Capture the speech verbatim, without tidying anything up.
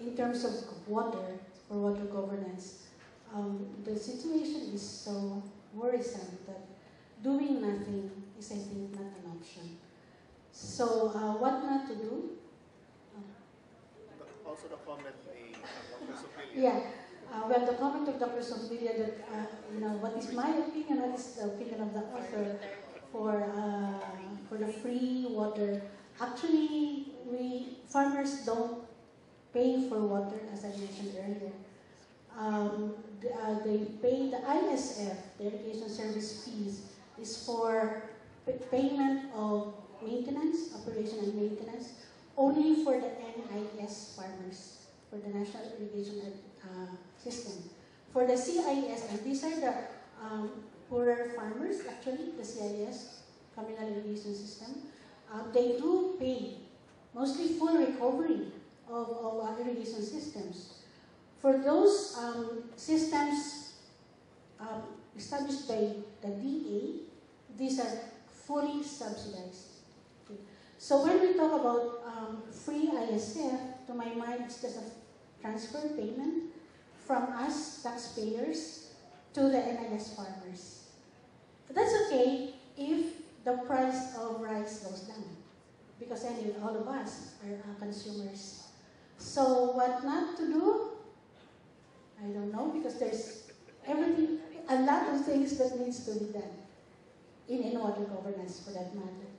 in terms of water, or water governance, um, the situation is so worrisome that doing nothing is, I think, not an option. So, uh, what not to do? Also the comment ni Doctor Sopilia. Yeah. Uh, well, the comment of Doctor Sopilia that, uh, you know, what is my opinion, what is the opinion of the author for, uh, for the free water. Actually, we, farmers don't pay for water, as I mentioned earlier. Um, the, uh, they pay the I S F, the irrigation service fees, is for payment of maintenance, operation and maintenance, only for the N I S farmers, for the National Irrigation uh, System. For the C I S, and these are the um, poorer farmers, actually, the C I S, Communal Irrigation System, uh, they do pay mostly full recovery of, of uh, irrigation systems. For those um, systems um, established by the D A, these are fully subsidized. Okay. So when we talk about um, free I S F, to my mind, it's just a transfer payment from us taxpayers to the N I S farmers. But that's okay if the price of rice goes down, because anyway, all of us are uh, consumers. So what not to do? I don't know, because there's everything, a lot of things that needs to be done in, in water governance, for that matter.